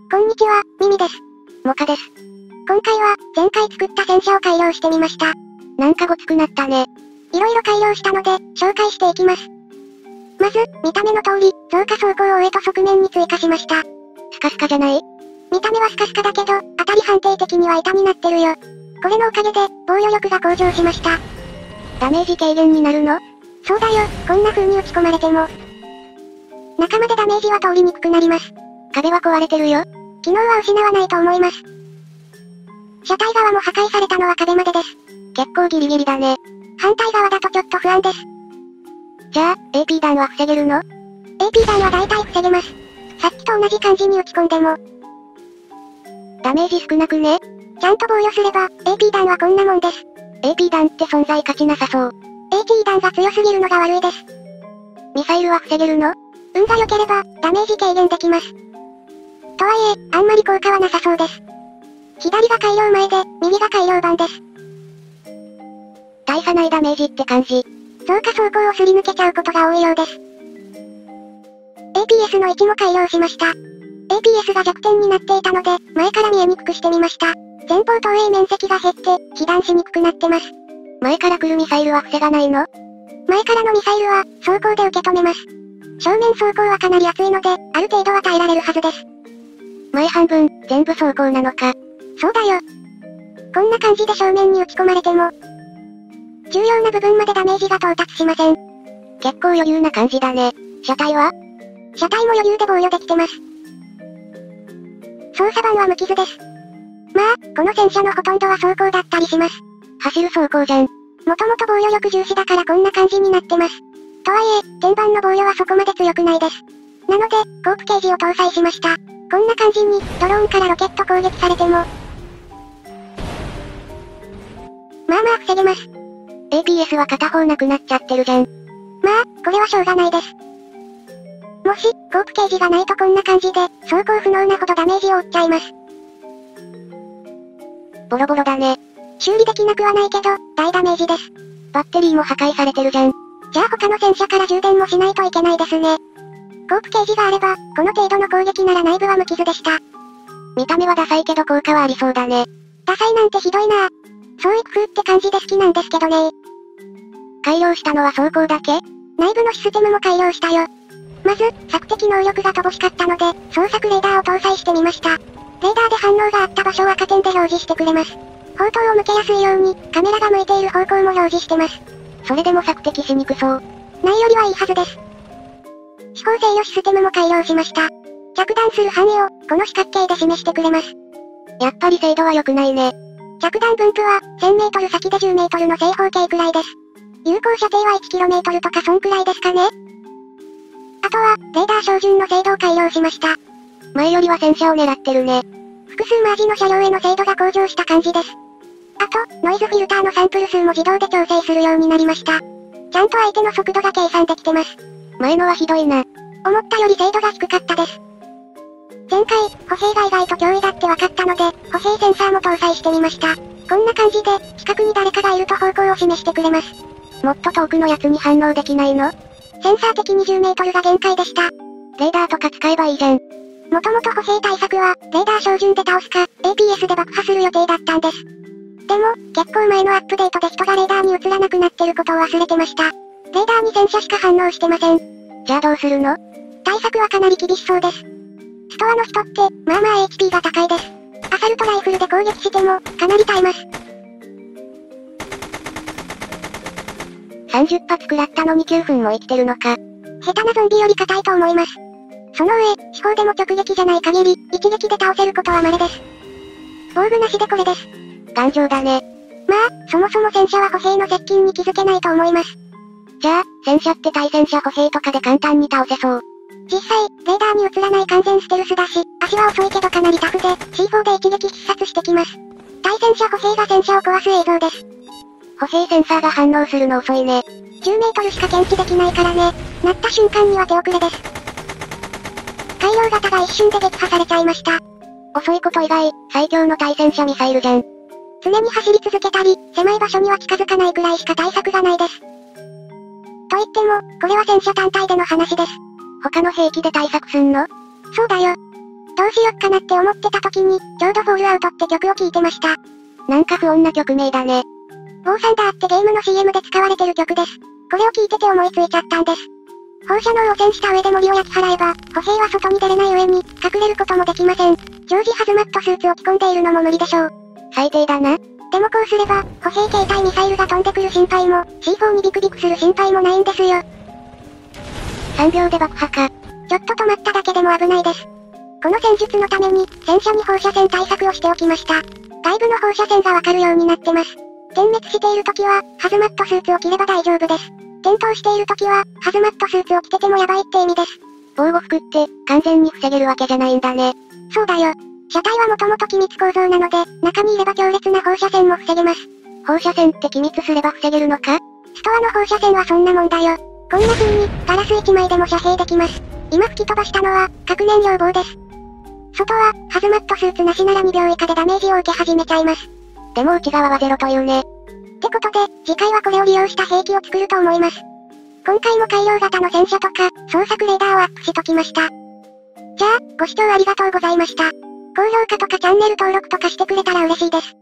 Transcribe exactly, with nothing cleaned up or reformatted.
こんにちは、ミミです。 モカです。 今回は、前回作った戦車を改良してみました。 なんかごつくなったね。 いろいろ改良したので、紹介していきます。まず、見た目の通り、増加装甲を上と側面に追加しました。 スカスカじゃない？ 見た目はスカスカだけど、当たり判定的には板になってるよ。これのおかげで、防御力が向上しました。 ダメージ軽減になるの？ そうだよ、こんな風に打ち込まれても。中までダメージは通りにくくなります。 壁は壊れてるよ。 機能は失わないと思います。車体側も破壊されたのは壁までです。 結構ギリギリだね。 反対側だとちょっと不安です。 じゃあ、エーピー 弾は防げるの？ エーピー 弾は大体防げます。さっきと同じ感じに打ち込んでも。 ダメージ少なくね？ ちゃんと防御すれば、エーピー 弾はこんなもんです。 エーピー 弾って存在価値なさそう。 エーティー 弾が強すぎるのが悪いです。 ミサイルは防げるの？ 運が良ければ、ダメージ軽減できます。とはいえ、あんまり効果はなさそうです。左が改良前で、右が改良版です。 大差ないダメージって感じ。 増加装甲をすり抜けちゃうことが多いようです。エーピーエス の位置も改良しました。エーピーエス が弱点になっていたので、前から見えにくくしてみました。前方投影面積が減って、被弾しにくくなってます。 前から来るミサイルは防がないの？ 前からのミサイルは、装甲で受け止めます。正面装甲はかなり厚いので、ある程度は耐えられるはずです。 前半分、全部装甲なのか。 そうだよ。こんな感じで正面に打ち込まれても、重要な部分までダメージが到達しません。 結構余裕な感じだね。車体は？ 車体も余裕で防御できてます。操作盤は無傷です。まあ、この戦車のほとんどは装甲だったりします。 走る装甲じゃん。 もともと防御力重視だからこんな感じになってます。とはいえ、天板の防御はそこまで強くないです。なので、コープケージを搭載しました。こんな感じに、ドローンからロケット攻撃されても、まあまあ防げます。 エーピーエス は片方なくなっちゃってるじゃん。 まあ、これはしょうがないです。もし、コープケージがないとこんな感じで、走行不能なほどダメージを負っちゃいます。 ボロボロだね。 修理できなくはないけど、大ダメージです。 バッテリーも破壊されてるじゃん。 じゃあ他の戦車から充電もしないといけないですね。コープケージがあれば、この程度の攻撃なら内部は無傷でした。 見た目はダサいけど効果はありそうだね。 ダサいなんてひどいなぁ。創意工夫って感じで好きなんですけどねー。 改良したのは装甲だけ？ 内部のシステムも改良したよ。まず、索敵能力が乏しかったので、捜索レーダーを搭載してみました。レーダーで反応があった場所を赤点で表示してくれます。砲塔を向けやすいように、カメラが向いている方向も表示してます。 それでも索敵しにくそう。 ないよりはいいはずです。指向制御システムも改良しました。着弾する範囲を、この四角形で示してくれます。 やっぱり精度は良くないね。 着弾分布は、せんメートル先でじゅうメートルの正方形くらいです。有効射程は いちキロメートル とかそんくらいですかね。あとは、レーダー照準の精度を改良しました。 前よりは戦車を狙ってるね。 複数マージの車両への精度が向上した感じです。あと、ノイズフィルターのサンプル数も自動で調整するようになりました。ちゃんと相手の速度が計算できてます。 前のはひどいな。 思ったより精度が低かったです。前回、歩兵が意外と脅威だって分かったので、歩兵センサーも搭載してみました。こんな感じで、近くに誰かがいると方向を示してくれます。 もっと遠くのやつに反応できないの？ センサー的にじゅうメートルが限界でした。 レーダーとか使えばいいじゃん。 もともと歩兵対策は、レーダー照準で倒すか、エーピーエス で爆破する予定だったんです。でも、結構前のアップデートで人がレーダーに映らなくなってることを忘れてました。レーダーに戦車しか反応してません。 じゃあどうするの？ 対策はかなり厳しそうです。ストアの人って、まあまあ エイチピー が高いです。アサルトライフルで攻撃しても、かなり耐えます。 さんじゅっぱつ食らったのにきゅうふんも生きてるのか。 下手なゾンビより硬いと思います。その上、地方でも直撃じゃない限り、一撃で倒せることは稀です。防具なしでこれです。 頑丈だね。 まあ、そもそも戦車は歩兵の接近に気づけないと思います。 じゃあ、戦車って対戦車歩兵とかで簡単に倒せそう。 実際、レーダーに映らない完全ステルスだし、足は遅いけどかなりタフで、シーフォー で一撃必殺してきます。対戦車歩兵が戦車を壊す映像です。 歩兵センサーが反応するの遅いね。 じゅうメートルしか検知できないからね。なった瞬間には手遅れです。改良型が一瞬で撃破されちゃいました。 遅いこと以外、最強の対戦車ミサイルじゃん。 常に走り続けたり、狭い場所には近づかないくらいしか対策がないです。と言っても、これは戦車単体での話です。 他の兵器で対策すんの？ そうだよ。 どうしよっかなって思ってた時に、ちょうどフォールアウトって曲を聴いてました。 なんか不穏な曲名だね。 ウォーサンダーってゲームの シーエム で使われてる曲です。これを聴いてて思いついちゃったんです。放射能汚染した上で森を焼き払えば、歩兵は外に出れない上に、隠れることもできません。常時ハズマットスーツを着込んでいるのも無理でしょう。 最低だな。 でもこうすれば、歩兵携帯ミサイルが飛んでくる心配も、シーフォー にビクビクする心配もないんですよ。 さんびょうで爆破か。 ちょっと止まっただけでも危ないです。この戦術のために、戦車に放射線対策をしておきました。外部の放射線がわかるようになってます。点滅している時は、ハズマットスーツを着れば大丈夫です。点灯している時は、ハズマットスーツを着ててもやばいって意味です。 防護服って、完全に防げるわけじゃないんだね。 そうだよ。車体はもともと機密構造なので、中にいれば強烈な放射線も防げます。 放射線って機密すれば防げるのか？ ストアの放射線はそんなもんだよ。こんな風に、ガラスいちまいでも遮蔽できます。今吹き飛ばしたのは、核燃料棒です。外は、ハズマットスーツなしならにびょう以下でダメージを受け始めちゃいます。 でも内側はゼロというね。 ってことで、次回はこれを利用した兵器を作ると思います。今回も改良型の戦車とか、捜索レーダーをアップしときました。じゃあ、ご視聴ありがとうございました。高評価とかチャンネル登録とかしてくれたら嬉しいです。